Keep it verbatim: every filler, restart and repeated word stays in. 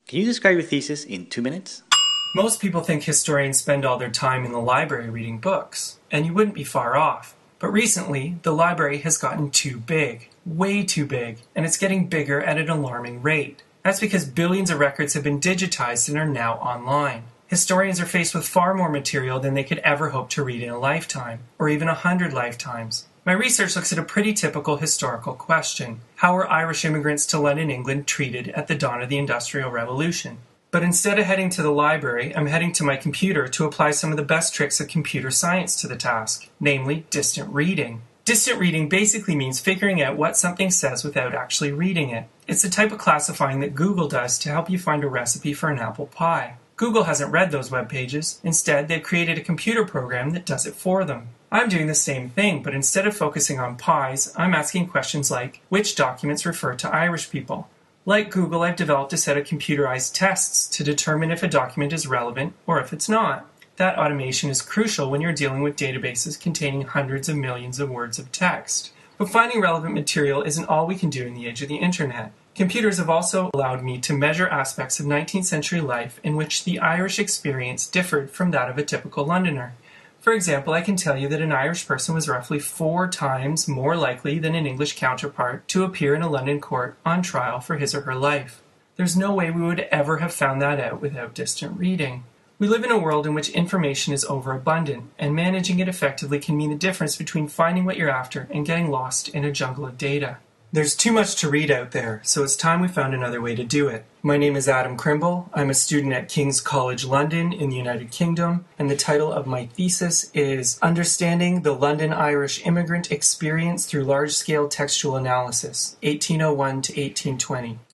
Can you describe your thesis in two minutes? Most people think historians spend all their time in the library reading books, and you wouldn't be far off. But recently, the library has gotten too big, way too big, and it's getting bigger at an alarming rate. That's because billions of records have been digitized and are now online. Historians are faced with far more material than they could ever hope to read in a lifetime, or even a hundred lifetimes. My research looks at a pretty typical historical question. How were Irish immigrants to London, England treated at the dawn of the Industrial Revolution? But instead of heading to the library, I'm heading to my computer to apply some of the best tricks of computer science to the task, namely distant reading. Distant reading basically means figuring out what something says without actually reading it. It's the type of classifying that Google does to help you find a recipe for an apple pie. Google hasn't read those web pages. Instead, they've created a computer program that does it for them. I'm doing the same thing, but instead of focusing on pies, I'm asking questions like, which documents refer to Irish people? Like Google, I've developed a set of computerized tests to determine if a document is relevant or if it's not. That automation is crucial when you're dealing with databases containing hundreds of millions of words of text. But finding relevant material isn't all we can do in the age of the internet. Computers have also allowed me to measure aspects of nineteenth century life in which the Irish experience differed from that of a typical Londoner. For example, I can tell you that an Irish person was roughly four times more likely than an English counterpart to appear in a London court on trial for his or her life. There's no way we would ever have found that out without distant reading. We live in a world in which information is overabundant, and managing it effectively can mean the difference between finding what you're after and getting lost in a jungle of data. There's too much to read out there, so it's time we found another way to do it. My name is Adam Crymble. I'm a student at King's College London in the United Kingdom, and the title of my thesis is Understanding the London Irish Immigrant Experience Through Large-Scale Textual Analysis, eighteen oh one to eighteen twenty.